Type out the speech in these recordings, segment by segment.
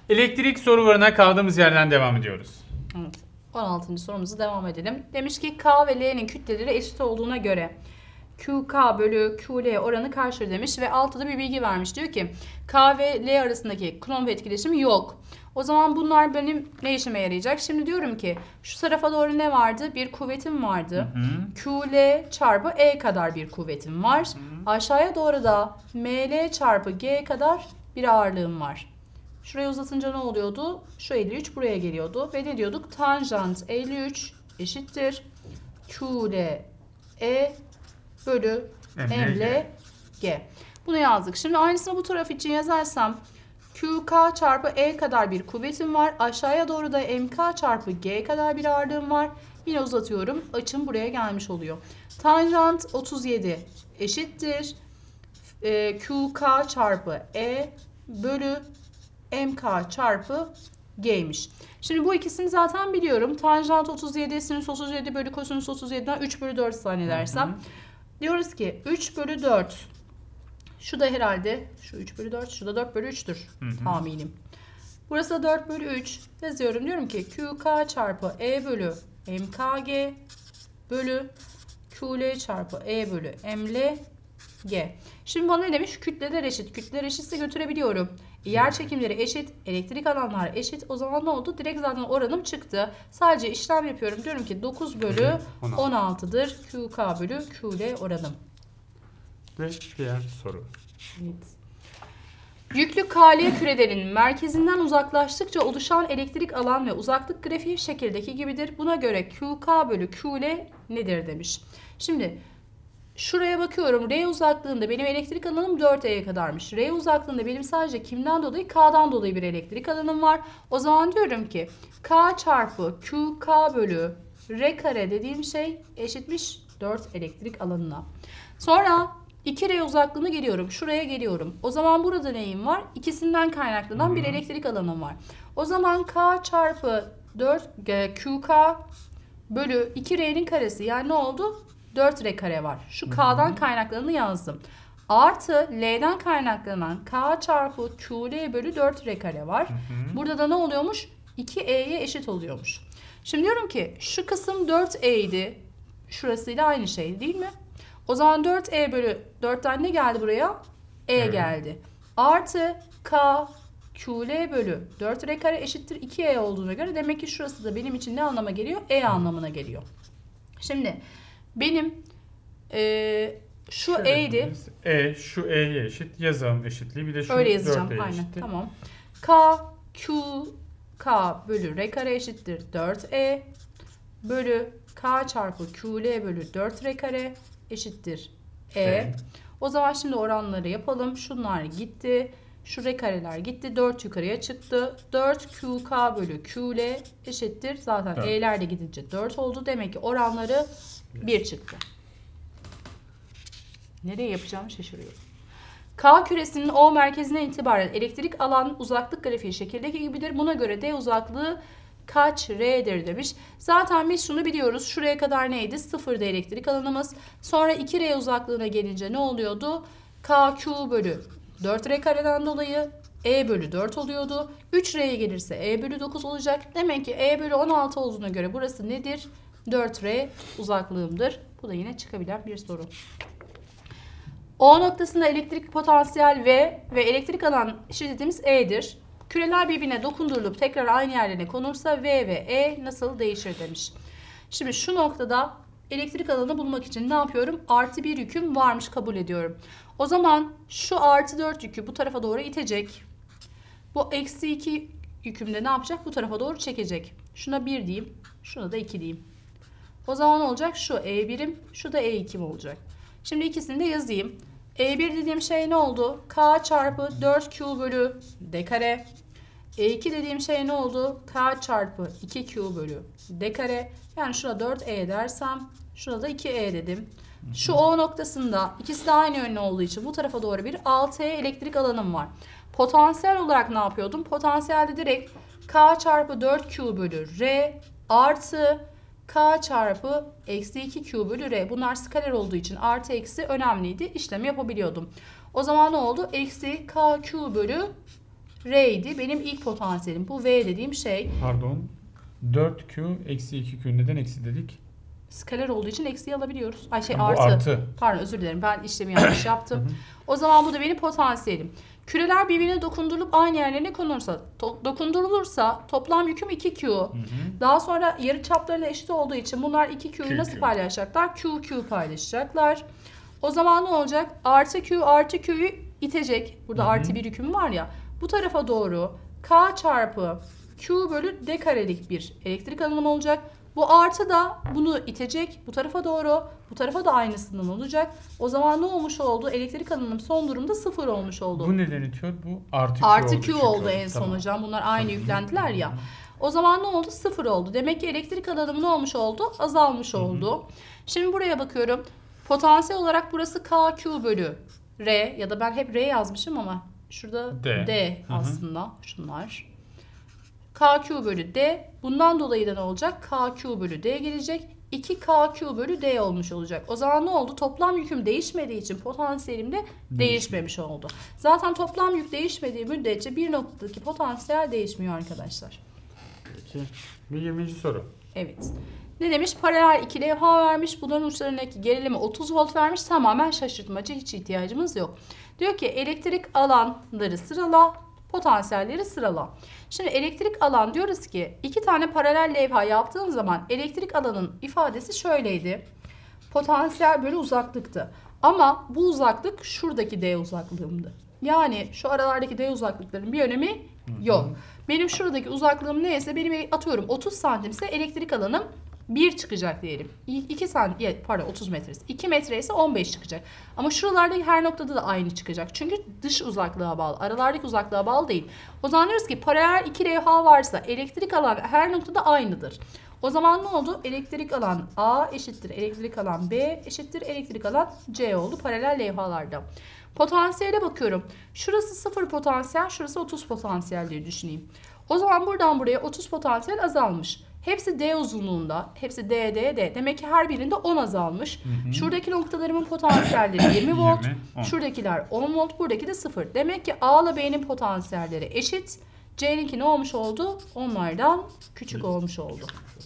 Elektrik sorularına kaldığımız yerden devam ediyoruz. Evet. 16. sorumuzu devam edelim. Demiş ki K ve L'nin kütleleri eşit olduğuna göre QK bölü QL oranı kaçtır demiş ve altta bir bilgi vermiş. Diyor ki K ve L arasındaki Coulomb etkileşimi yok. O zaman bunlar benim ne işime yarayacak? Şimdi diyorum ki şu tarafa doğru ne vardı? Bir kuvvetim vardı. QL çarpı E kadar bir kuvvetim var. Aşağıya doğru da ML çarpı G kadar bir ağırlığım var. Şurayı uzatınca ne oluyordu? Şu 53 buraya geliyordu. Ve ne diyorduk? Tanjant 53 eşittir QL E bölü ML G. Bunu yazdık. Şimdi aynısını bu taraf için yazarsam QK çarpı E kadar bir kuvvetim var. Aşağıya doğru da MK çarpı G kadar bir ağırlığım var. Yine uzatıyorum. Açım buraya gelmiş oluyor. Tanjant 37 eşittir QK çarpı E bölü MK çarpı G'ymiş. Şimdi bu ikisini zaten biliyorum. Tanjant 37, sinüs 37 bölü kosinüs 37'den 3 bölü 4 zannedersem. Diyoruz ki 3 bölü 4. Şu da herhalde şu 3 bölü 4. Şu da 4 bölü 3'tür tahminim. Burası da 4 bölü 3. Yazıyorum. Diyorum ki QK çarpı E bölü MKG bölü QL çarpı E bölü ML G. Şimdi bana ne demiş? Kütleler eşit. Kütleler eşitse götürebiliyorum. Yer çekimleri eşit. Elektrik alanlar eşit. O zaman ne oldu? Direkt zaten oranım çıktı. Sadece işlem yapıyorum. Diyorum ki 9 bölü 16'dır. QK bölü QL oranım. Ve diğer soru. Evet. Yüklü KL kürelerinin merkezinden uzaklaştıkça oluşan elektrik alan ve uzaklık grafiği şekildeki gibidir. Buna göre QK bölü QL nedir demiş. Şimdi şuraya bakıyorum. R uzaklığında benim elektrik alanım 4E'ye kadarmış. R uzaklığında benim sadece kimden dolayı? K'dan dolayı bir elektrik alanım var. O zaman diyorum ki K çarpı QK bölü R kare dediğim şey eşitmiş 4 elektrik alanına. Sonra 2R uzaklığına geliyorum. Şuraya geliyorum. O zaman burada neyim var? İkisinden kaynaklanan bir elektrik alanım var. O zaman K çarpı 4 QK bölü 2R'nin karesi. Yani ne oldu? 4R kare var. Şu K'dan kaynaklananı yazdım. Artı L'den kaynaklanan K çarpı QL bölü 4R kare var. Burada da ne oluyormuş? 2E'ye eşit oluyormuş. Şimdi diyorum ki şu kısım 4E idi. Şurasıyla aynı şey değil mi? O zaman 4E bölü 4'ten ne geldi buraya? E geldi. Artı K QL bölü 4R kare eşittir 2E olduğuna göre demek ki şurası da benim için ne anlama geliyor? E anlamına geliyor. Şimdi benim şu Şöyle E'ydi. Şu E'ye eşit. Yazalım eşitliği. Bir de şu Öyle yazacağım. 4E'ye Aynen. eşittir. Tamam. K Q K bölü R kare eşittir 4E bölü K çarpı QL bölü 4R kare eşittir E. O zaman şimdi oranları yapalım. Şunlar gitti. Şu R kareler gitti. 4 yukarıya çıktı. 4 QK bölü QL eşittir. Zaten Evet. E'ler de gidince 4 oldu. Demek ki oranları 1 çıktı. Nereye yapacağımı şaşırıyorum. K küresinin O merkezine itibaren elektrik alan uzaklık grafiği şekildeki gibidir. Buna göre D uzaklığı kaç R'dir demiş. Zaten biz şunu biliyoruz. Şuraya kadar neydi? 0'da elektrik alanımız. Sonra 2R uzaklığına gelince ne oluyordu? KQ bölü 4R kareden dolayı E bölü 4 oluyordu. 3R'ye gelirse E bölü 9 olacak. Demek ki E bölü 16 olduğuna göre burası nedir? 4R uzaklığımdır. Bu da yine çıkabilen bir soru. O noktasında elektrik potansiyel V ve elektrik alan şiddetimiz E'dir. Küreler birbirine dokundurulup tekrar aynı yerlerine konursa V ve E nasıl değişir demiş. Şimdi şu noktada elektrik alanı bulmak için ne yapıyorum? Artı bir yüküm varmış kabul ediyorum. O zaman şu artı 4 yükü bu tarafa doğru itecek. Bu eksi 2 yüküm de ne yapacak? Bu tarafa doğru çekecek. Şuna 1 diyeyim. Şuna da 2 diyeyim. O zaman ne olacak? Şu E1'im, şu da E2'm olacak. Şimdi ikisini de yazayım. E1 dediğim şey ne oldu? K çarpı 4Q bölü D kare. E2 dediğim şey ne oldu? K çarpı 2Q bölü D kare. Yani şuna 4E dersem şuna da 2E dedim. Şu O noktasında ikisi de aynı yönlü olduğu için bu tarafa doğru bir 6E elektrik alanım var. Potansiyel olarak ne yapıyordum? Potansiyelde direkt K çarpı 4Q bölü R artı K çarpı eksi 2Q bölü R. Bunlar skaler olduğu için artı eksi önemliydi. İşlemi yapabiliyordum. O zaman ne oldu? Eksi KQ bölü R'ydi. Benim ilk potansiyelim. Bu V dediğim şey Pardon. 4Q eksi 2Q. Neden eksi dedik? skaler olduğu için eksiği alabiliyoruz. Ay Bu artı. artı. Pardon, özür dilerim. Ben işlemi yanlış yaptım. O zaman bu da benim potansiyelim. Küreler birbirine dokundurulup aynı yerlerine konursa, dokundurulursa toplam yüküm 2Q. Daha sonra yarıçapları da eşit olduğu için bunlar 2Q'yu nasıl QQ. paylaşacaklar? QQ paylaşacaklar. O zaman ne olacak? Artı Q artı Q'yu itecek. Burada artı bir yüküm var ya. Bu tarafa doğru K çarpı Q bölü D karelik bir elektrik alınımı olacak. Bu artı da bunu itecek bu tarafa doğru. Bu tarafa da aynısından olacak. O zaman ne olmuş oldu? Elektrik alınım son durumda 0 olmuş oldu. Bu neden itiyor? Bu artı Q Artı oldu. Q çünkü. oldu en son Tamam. hocam. Bunlar aynı yüklendiler ya. O zaman ne oldu? 0 oldu. Demek ki elektrik alınımı ne olmuş oldu? Azalmış oldu. Şimdi buraya bakıyorum. Potansiyel olarak burası KQ bölü R ya da ben hep R yazmışım ama şurada D aslında. Şunlar. KQ bölü D. Bundan dolayı da ne olacak? KQ bölü D gelecek. 2KQ bölü D olmuş olacak. O zaman ne oldu? Toplam yüküm değişmediği için potansiyelim de değişmemiş oldu. Zaten toplam yük değişmediği müddetçe bir noktadaki potansiyel değişmiyor arkadaşlar. Peki. Bir 20. soru. Evet. Ne demiş? Paralel iki levha vermiş. Bunların uçlarındaki gerilimi 30 volt vermiş. Tamamen şaşırtmacı. Hiç ihtiyacımız yok. Diyor ki elektrik alanları sırala, potansiyelleri sırala. Şimdi elektrik alan diyoruz ki iki tane paralel levha yaptığım zaman elektrik alanın ifadesi şöyleydi. Potansiyel bölü uzaklıktı. Ama bu uzaklık şuradaki D uzaklığımdı. Yani şu aralardaki D uzaklıkların bir önemi yok. Benim şuradaki uzaklığım neyse benim atıyorum 30 santimse elektrik alanım 1 çıkacak diyelim. 2 santim, pardon 30 metresi. 2 metre ise 15 çıkacak. Ama şuralardaki her noktada da aynı çıkacak. Çünkü dış uzaklığa bağlı. Aralardaki uzaklığa bağlı değil. O zaman diyoruz ki paralel iki levha varsa elektrik alan her noktada aynıdır. O zaman ne oldu? Elektrik alan A eşittir elektrik alan B eşittir elektrik alan C oldu paralel levhalarda. Potansiyele bakıyorum. Şurası 0 potansiyel, şurası 30 potansiyel diye düşüneyim. O zaman buradan buraya 30 potansiyel azalmış. Hepsi D uzunluğunda. Hepsi D, D, D. Demek ki her birinde 10 azalmış. Şuradaki noktalarımın potansiyelleri 20 volt. 10. Şuradakiler 10 volt. Buradaki de 0. Demek ki A ile B'nin potansiyelleri eşit. C'ninki ne olmuş oldu? Onlardan küçük olmuş oldu.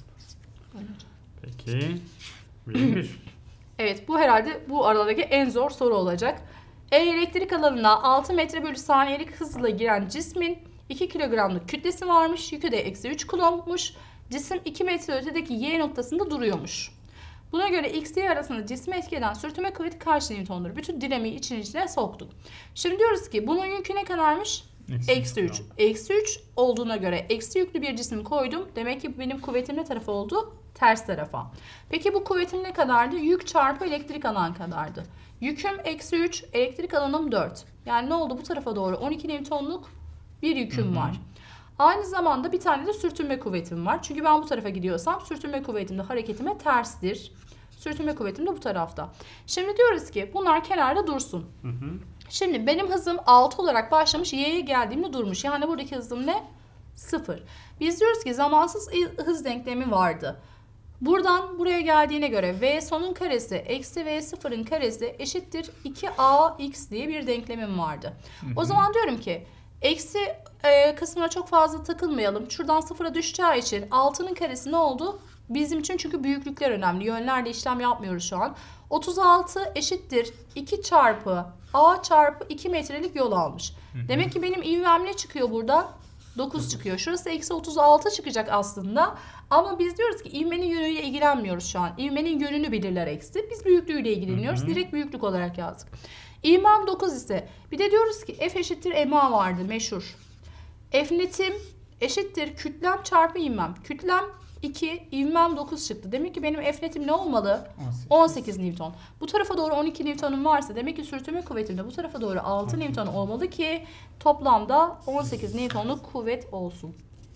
Peki. 21. Evet, bu herhalde bu aradaki en zor soru olacak. Elektrik alanına 6 metre bölü saniyelik hızla giren cismin 2 kilogramlık kütlesi varmış. Yükü de eksi 3 kulonmuş. Cisim 2 metre ötedeki Y noktasında duruyormuş. Buna göre X, Y arasında cisme etki eden sürtünme kuvveti kaç Newton'dur? Bütün dinamiği için içine soktuk. Şimdi diyoruz ki bunun yükü ne kadarmış? Eksi 3. Eksi 3 olduğuna göre eksi yüklü bir cisim koydum. Demek ki benim kuvvetim ne tarafa oldu? Ters tarafa. Peki bu kuvvetim ne kadardı? Yük çarpı elektrik alan kadardı. Yüküm eksi 3, elektrik alanım 4. Yani ne oldu? Bu tarafa doğru 12 Newton'luk bir yüküm var. Aynı zamanda bir tane de sürtünme kuvvetim var. Çünkü ben bu tarafa gidiyorsam sürtünme kuvvetim de hareketime terstir. Sürtünme kuvvetim de bu tarafta. Şimdi diyoruz ki bunlar kenarda dursun. Şimdi benim hızım 6 olarak başlamış. Y'ye geldiğimde durmuş. Yani buradaki hızım ne? 0. Biz diyoruz ki zamansız hız denklemi vardı. Buradan buraya geldiğine göre V sonun karesi eksi V sıfırın karesi eşittir 2AX diye bir denklemim vardı. O zaman diyorum ki eksi kısmına çok fazla takılmayalım. Şuradan sıfıra düşeceği için 6'nın karesi ne oldu? Bizim için çünkü büyüklükler önemli. Yönlerle işlem yapmıyoruz şu an. 36 eşittir 2 çarpı A çarpı 2 metrelik yol almış. Demek ki benim ivmem ne çıkıyor burada? 9 çıkıyor. Şurası eksi 36 çıkacak aslında. Ama biz diyoruz ki ivmenin yönüyle ilgilenmiyoruz şu an. İvmenin yönünü belirler eksi. Biz büyüklüğüyle ilgileniyoruz. Direkt büyüklük olarak yazdık. İvmem 9 ise bir de diyoruz ki F eşittir MA vardı meşhur. F netim eşittir kütlem çarpı ivmem. Kütlem 2, ivmem 9 çıktı. Demek ki benim F netim ne olmalı? 18 Newton. Bu tarafa doğru 12 Newton'um varsa demek ki sürtünme kuvvetim de bu tarafa doğru 6 Newton olmalı ki toplamda 18 Newton'luk kuvvet olsun.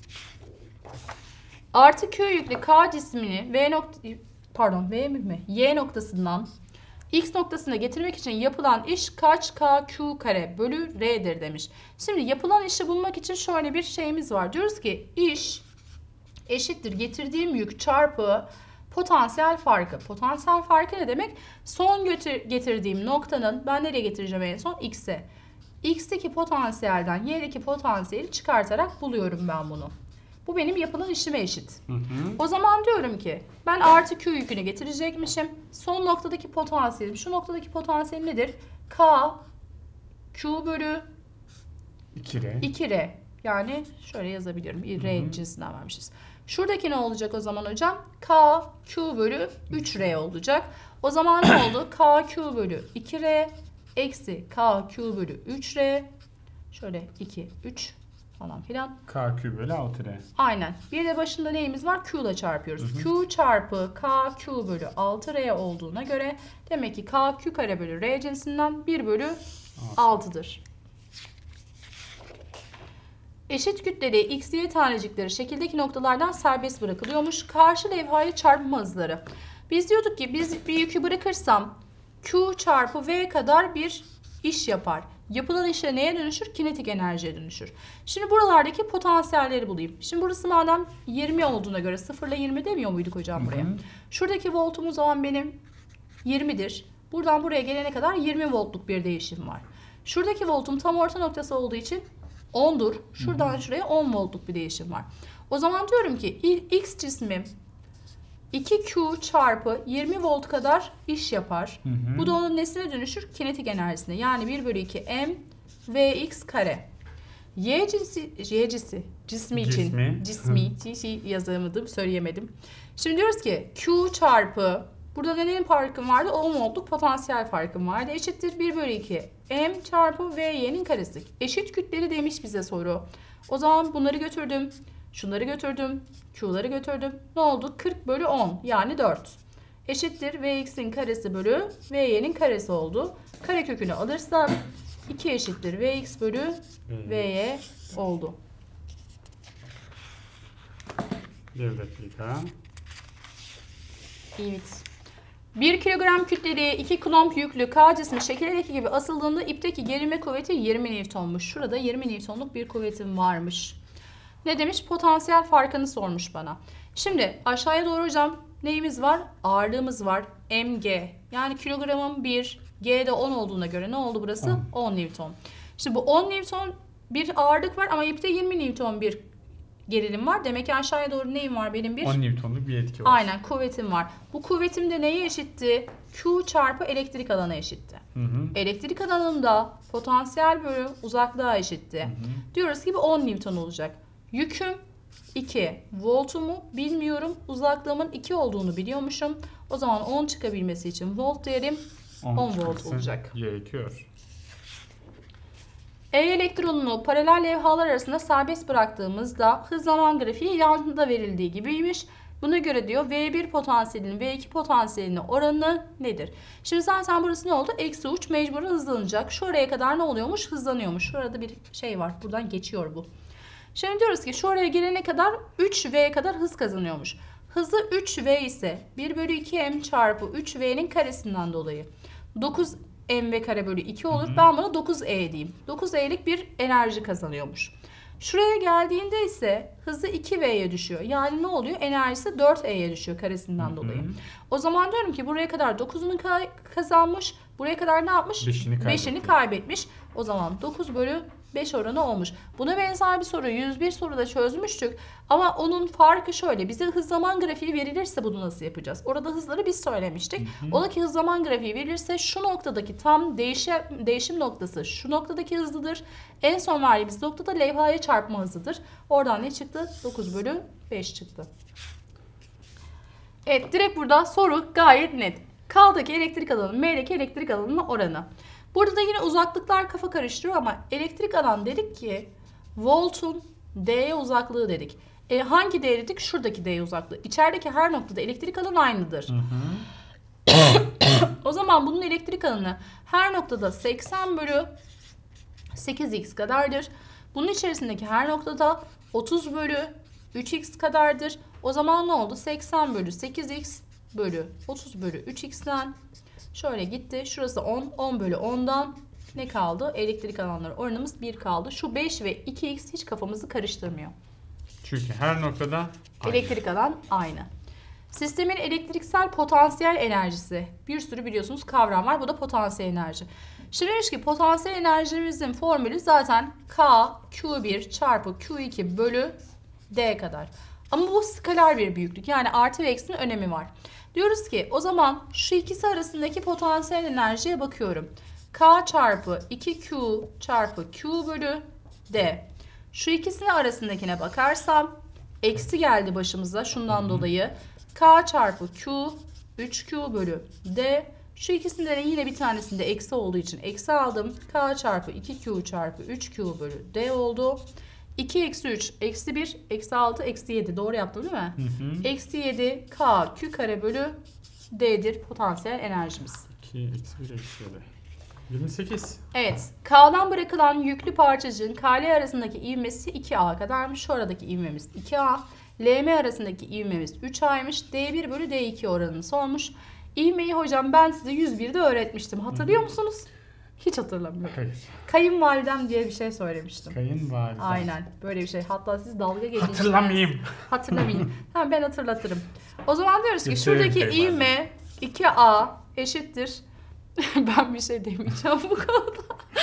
Artı Q yüklü K cismini Y noktasından X noktasına getirmek için yapılan iş kaç KQ kare bölü R'dir demiş. Şimdi yapılan işi bulmak için şöyle bir şeyimiz var. Diyoruz ki iş eşittir getirdiğim yük çarpı potansiyel farkı. Potansiyel farkı ne demek? Son getirdiğim noktanın ben nereye getireceğim en son? X'e. X'teki potansiyelden Y'deki potansiyeli çıkartarak buluyorum ben bunu. Bu benim yapılan işime eşit. O zaman diyorum ki ben artı Q yükünü getirecekmişim. Son noktadaki potansiyelim. Şu noktadaki potansiyel nedir? K Q bölü 2R. 2R. Yani şöyle yazabilirim. R cinsinden vermişiz. Şuradaki ne olacak o zaman hocam? K Q bölü 3R olacak. O zaman ne oldu? K Q bölü 2R eksi K Q bölü 3R. Şöyle 2, 3 falan filan. KQ bölü 6R. Aynen. Bir de başında neyimiz var? Q ile çarpıyoruz. Q çarpı K Q bölü 6R olduğuna göre demek ki K Q kare bölü R cinsinden 1 bölü 6'dır. Eşit kütleli X, Y tanecikleri şekildeki noktalardan serbest bırakılıyormuş. Karşı levhaya çarpma hızları. Biz diyorduk ki biz bir yükü bırakırsam Q çarpı V kadar bir iş yapar. Yapılan işe neye dönüşür? Kinetik enerjiye dönüşür. Şimdi buralardaki potansiyelleri bulayım. Şimdi burası madem 20 olduğuna göre 0 ile 20 demiyor muyduk hocam buraya? Şuradaki voltum o zaman benim 20'dir. Buradan buraya gelene kadar 20 voltluk bir değişim var. Şuradaki voltum tam orta noktası olduğu için 10'dur. Şuradan şuraya 10 voltluk bir değişim var. O zaman diyorum ki X cismi 2Q çarpı 20 volt kadar iş yapar. Bu da onun nesine dönüşür? Kinetik enerjisine. Yani 1 bölü 2 M Vx kare. Cismi yazamadım, söyleyemedim. Şimdi diyoruz ki Q çarpı, burada neyin farkım vardı? 10 voltluk potansiyel farkım vardı. Eşittir 1 bölü 2 M çarpı Vy'nin karesi. Eşit kütleri demiş bize soru. O zaman bunları götürdüm. Şunları götürdüm. Q'ları götürdüm. Ne oldu? 40 bölü 10 yani 4. Eşittir Vx'in karesi bölü Vy'nin karesi oldu. Karekökünü alırsam 2 eşittir Vx bölü Vy oldu. Bir dakika. Evet. 1 kilogram kütleli 2 klomp yüklü K cismi şekildeki gibi asıldığında ipteki gerilme kuvveti 20 Newton'muş. Şurada 20 Newton'luk bir kuvvetim varmış. Ne demiş? Potansiyel farkını sormuş bana. Şimdi aşağıya doğru hocam neyimiz var? Ağırlığımız var. Mg. Yani kilogramın 1, G'de 10 olduğuna göre ne oldu burası? 10 Newton. Şimdi bu 10 Newton bir ağırlık var ama ipte 20 Newton bir gerilim var. Demek ki aşağıya doğru neyim var benim? 10 Newton'luk bir etki var. Aynen, kuvvetim var. Bu kuvvetim de neye eşitti? Q çarpı elektrik alanı eşitti. Elektrik alanında potansiyel bölü uzaklığa eşitti. Diyoruz ki bu 10 Newton olacak. Yüküm 2. Voltumu bilmiyorum. Uzaklığımın 2 olduğunu biliyormuşum. O zaman 10 çıkabilmesi için volt değerim 10 volt olacak. Gerekiyor. E elektronunu paralel levhalar arasında serbest bıraktığımızda hız zaman grafiği yanında verildiği gibiymiş. Buna göre diyor V1 potansiyelinin V2 potansiyelinin oranı nedir? Şimdi zaten burası ne oldu? Eksi uç mecburen hızlanacak. Şuraya kadar ne oluyormuş? Hızlanıyormuş. Şurada bir şey var. Buradan geçiyor bu. Şimdi diyoruz ki şuraya gelene kadar 3V kadar hız kazanıyormuş. Hızı 3V ise 1 bölü 2M çarpı 3V'nin karesinden dolayı 9mv kare bölü 2 olur. Ben buna 9E diyeyim. 9E'lik bir enerji kazanıyormuş. Şuraya geldiğinde ise hızı 2V'ye düşüyor. Yani ne oluyor? Enerjisi 4E'ye düşüyor karesinden dolayı. O zaman diyorum ki buraya kadar 9'unu kazanmış. Buraya kadar ne yapmış? 5'ini kaybetmiş. O zaman 9 bölü 5 oranı olmuş. Buna benzer bir soru 101 soruda çözmüştük. Ama onun farkı şöyle. Bize hız zaman grafiği verilirse bunu nasıl yapacağız? Orada hızları biz söylemiştik. Ola ki hız zaman grafiği verilirse şu noktadaki tam değişim noktası şu noktadaki hızlıdır. En son verdiğimiz noktada levhaya çarpma hızıdır. Oradan ne çıktı? 9 bölü 5 çıktı. Evet, direkt burada soru gayet net. K'daki elektrik alanı M'deki elektrik alanının oranı. Burada da yine uzaklıklar kafa karıştırıyor ama elektrik alan dedik ki voltun D'ye uzaklığı dedik. Hangi D dedik? Şuradaki D uzaklığı. İçerideki her noktada elektrik alanı aynıdır. O zaman bunun elektrik alanı her noktada 80 bölü 8x kadardır. Bunun içerisindeki her noktada 30 bölü 3x kadardır. O zaman ne oldu? 80 bölü 8x bölü 30 bölü 3x'ten şöyle gitti. Şurası 10. 10 bölü 10'dan ne kaldı? Elektrik alanları oranımız 1 kaldı. Şu 5 ve 2x hiç kafamızı karıştırmıyor. Çünkü her noktada elektrik alan aynı. Sistemin elektriksel potansiyel enerjisi. Bir sürü biliyorsunuz kavram var. Bu da potansiyel enerji. Şimdi demiş ki potansiyel enerjimizin formülü zaten K Q1 çarpı Q2 bölü D kadar. Ama bu skalar bir büyüklük. Yani artı ve eksinin önemi var. Diyoruz ki o zaman şu ikisi arasındaki potansiyel enerjiye bakıyorum. K çarpı 2Q çarpı Q bölü D. Şu ikisinin arasındakine bakarsam eksi geldi başımıza şundan dolayı. K çarpı Q 3Q bölü D. Şu ikisinden yine bir tanesinde eksi olduğu için eksi aldım. K çarpı 2Q çarpı 3Q bölü D oldu. 2 eksi 3 eksi 1 eksi 6 eksi 7 doğru yaptım değil mi? Eksi 7 K Q kare bölü D'dir potansiyel enerjimiz. 2 eksi 1 eksi 7. 28. Evet. K'dan bırakılan yüklü parçacığın KL arasındaki ivmesi 2A kadarmış. Şu aradaki ivmemiz 2A. LM arasındaki ivmemiz 3A'ymış. D1 bölü D2 oranını sormuş. İvmeyi hocam ben size 101'de öğretmiştim. Hatırlıyor musunuz? Hiç hatırlamıyorum. Hayır. Kayınvalidem diye bir şey söylemiştim. Kayınvalide. Aynen. Böyle bir şey. Hatta siz dalga geçin. Hatırlamayayım. Hatırlamayayım. Tamam ben hatırlatırım. O zaman diyoruz ki Gösterin şuradaki kayınvalide. ivme 2A eşittir. Ben bir şey demeyeceğim bu konuda.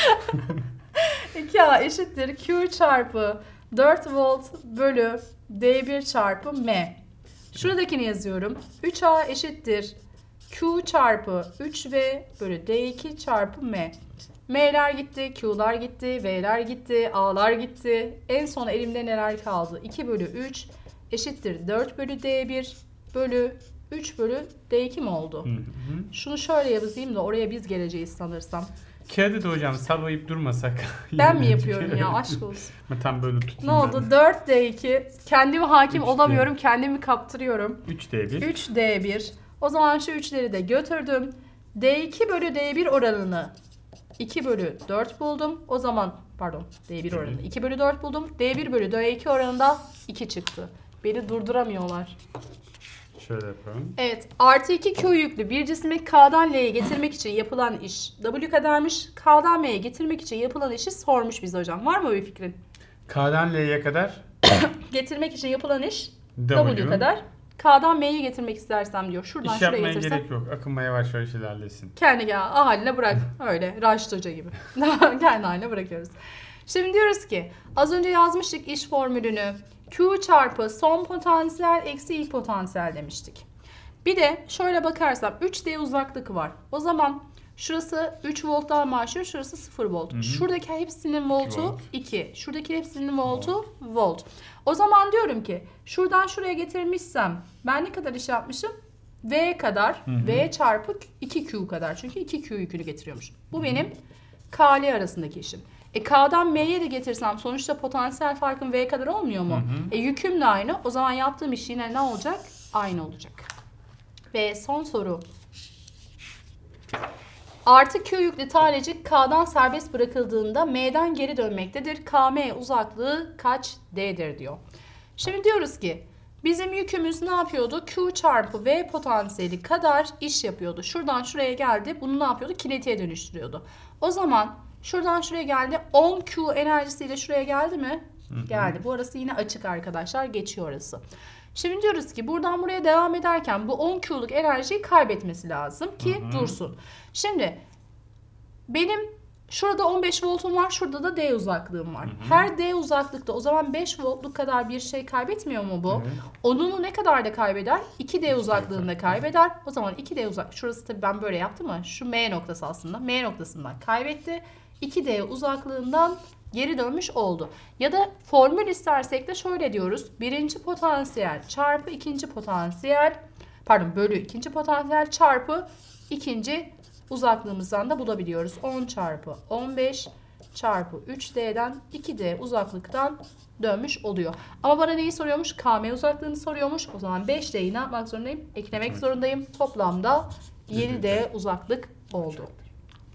2A eşittir Q çarpı 4 volt bölü D1 çarpı M. Şuradakini yazıyorum. 3A eşittir Q çarpı 3V bölü D2 çarpı M. M'ler gitti, Q'lar gitti, V'ler gitti, A'lar gitti. En son elimde neler kaldı? 2 bölü 3 eşittir 4 bölü D1 bölü 3 bölü D2 mi oldu? Şunu şöyle yazayım da oraya biz geleceğiz sanırsam. Kağıdı da hocam sallayıp durmasak. Ben mi yapıyorum ya aşk olsun. Ben tam böyle tutayım. Ne oldu? 4D2. Kendime hakim 3D. olamıyorum. Kendimi kaptırıyorum. 3D1. 3D1. O zaman şu 3'leri de götürdüm. D2 bölü D1 oranını 2 bölü 4 buldum. O zaman pardon D1 oranını 2 bölü 4 buldum. D1 bölü D2 oranında 2 çıktı. Beni durduramıyorlar. Şöyle yapalım. Evet. Artı 2 Q yüklü bir cismi K'dan L'ye getirmek için yapılan iş W kadarmış. K'dan M'ye getirmek için yapılan işi sormuş bize hocam. Var mı bir fikrin? K'dan L'ye kadar Getirmek için yapılan iş W kadar. K'dan M'ye getirmek istersem diyor. Şuradan İş şuraya yapmaya getirsem. gerek yok. Akınma yavaş yavaş ilerlesin. Kendi haline bırak. Öyle Raşit Hoca gibi. Kendi haline bırakıyoruz. Şimdi diyoruz ki az önce yazmıştık iş formülünü. Q çarpı son potansiyel eksi ilk potansiyel demiştik. Bir de şöyle bakarsam 3D uzaklık var. O zaman şurası 3 volttan başlıyor. Şurası 0 volt. Şuradaki hepsinin voltu volt. 2. Şuradaki hepsinin voltu volt. O zaman diyorum ki şuradan şuraya getirmişsem ben ne kadar iş yapmışım? V kadar. V çarpı 2Q kadar. Çünkü 2Q yükünü getiriyormuş. Bu benim KL arasındaki işim. K'dan M'ye de getirsem sonuçta potansiyel farkım V kadar olmuyor mu? Yüküm de aynı. O zaman yaptığım iş yine ne olacak? Aynı olacak. Ve son soru. Artı Q yüklü tanecik K'dan serbest bırakıldığında M'den geri dönmektedir. KM uzaklığı kaç D'dir diyor. Şimdi diyoruz ki bizim yükümüz ne yapıyordu? Q çarpı V potansiyeli kadar iş yapıyordu. Şuradan şuraya geldi. Bunu ne yapıyordu? Kinetiğe dönüştürüyordu. O zaman şuradan şuraya geldi. 10Q enerjisiyle şuraya geldi mi? Geldi. Bu arası yine açık arkadaşlar. Geçiyor orası. Şimdi diyoruz ki buradan buraya devam ederken bu 10Q'luk enerjiyi kaybetmesi lazım ki dursun. Şimdi benim şurada 15 voltum var. Şurada da D uzaklığım var. Her D uzaklıkta o zaman 5 voltluk kadar bir şey kaybetmiyor mu bu? Evet. Onunu ne kadar da kaybeder? 2D uzaklığında kaybeder. O zaman 2D uzak. Şurası tabii ben böyle yaptım ama şu M noktası aslında. M noktasından kaybetti. 2D uzaklığından geri dönmüş oldu. Ya da formül istersek de şöyle diyoruz. Birinci potansiyel çarpı ikinci potansiyel bölü ikinci potansiyel çarpı ikinci uzaklığımızdan da bulabiliyoruz. 10 çarpı 15 çarpı 3D'den 2D uzaklıktan dönmüş oluyor. Ama bana neyi soruyormuş? KM uzaklığını soruyormuş. O zaman 5D'yi ne yapmak zorundayım? Eklemek zorundayım. Toplamda 7D uzaklık oldu.